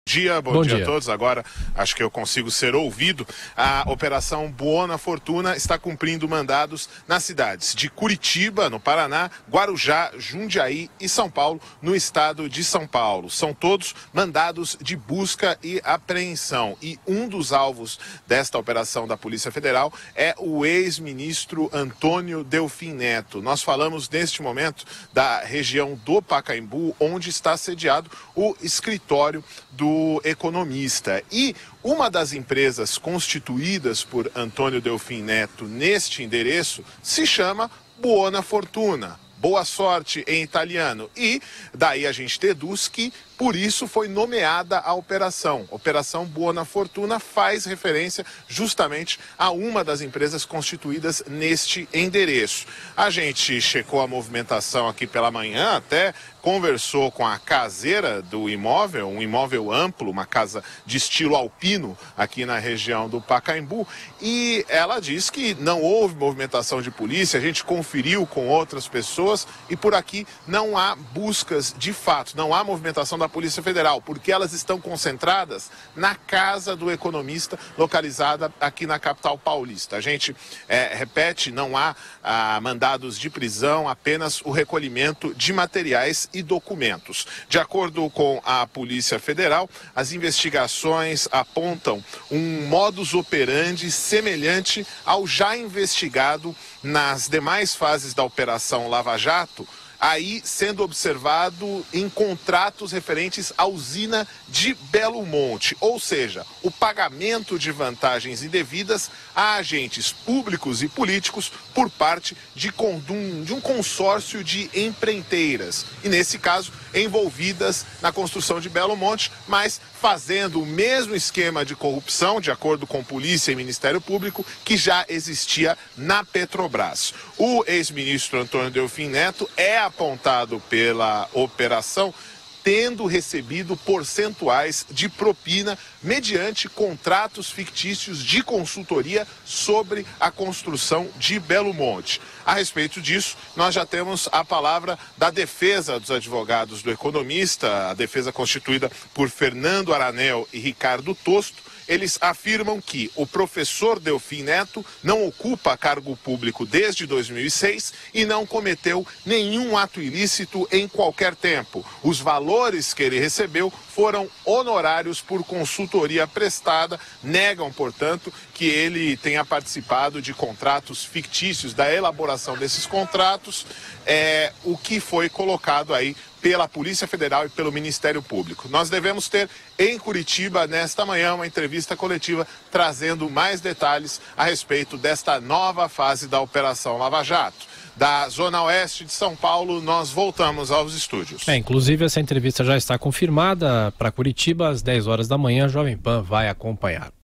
Bom dia a todos. Agora acho que eu consigo ser ouvido. A Operação Boa Fortuna está cumprindo mandados nas cidades de Curitiba, no Paraná, Guarujá, Jundiaí e São Paulo, no estado de São Paulo. São todos mandados de busca e apreensão. E um dos alvos desta operação da Polícia Federal é o ex-ministro Antônio Delfim Neto. Nós falamos neste momento da região do Pacaembu, onde está sediado o escritório do economista. E uma das empresas constituídas por Antônio Delfim Neto neste endereço se chama Buona Fortuna. Boa sorte em italiano. E daí a gente deduz que por isso foi nomeada a operação. Operação Boa Fortuna faz referência justamente a uma das empresas constituídas neste endereço. A gente checou a movimentação aqui pela manhã, até conversou com a caseira do imóvel, um imóvel amplo, uma casa de estilo alpino aqui na região do Pacaembu, e ela diz que não houve movimentação de polícia, a gente conferiu com outras pessoas e por aqui não há buscas de fato, não há movimentação da Polícia Federal, porque elas estão concentradas na casa do economista, localizada aqui na capital paulista. A gente repete, não há mandados de prisão, apenas o recolhimento de materiais e documentos. De acordo com a Polícia Federal, as investigações apontam um modus operandi semelhante ao já investigado nas demais fases da Operação Lava Jato, aí sendo observado em contratos referentes à usina de Belo Monte, ou seja, o pagamento de vantagens indevidas a agentes públicos e políticos por parte de um consórcio de empreiteiras, e nesse caso envolvidas na construção de Belo Monte, mas fazendo o mesmo esquema de corrupção, de acordo com Polícia e Ministério Público, que já existia na Petrobras. O ex-ministro Antônio Delfim Neto é apontado pela operação tendo recebido percentuais de propina mediante contratos fictícios de consultoria sobre a construção de Belo Monte. A respeito disso, nós já temos a palavra da defesa dos advogados do economista, a defesa constituída por Fernando Aranel e Ricardo Tosto. Eles afirmam que o professor Delfim Neto não ocupa cargo público desde 2006 e não cometeu nenhum ato ilícito em qualquer tempo. Os valores que ele recebeu foram honorários por consultoria prestada, negam, portanto, que ele tenha participado de contratos fictícios, da elaboração desses contratos, o que foi colocado aí pela Polícia Federal e pelo Ministério Público. Nós devemos ter em Curitiba, nesta manhã, uma entrevista coletiva trazendo mais detalhes a respeito desta nova fase da Operação Lava Jato. Da Zona Oeste de São Paulo, nós voltamos aos estúdios. Inclusive, essa entrevista já está confirmada para Curitiba às 10 horas da manhã. A Jovem Pan vai acompanhar.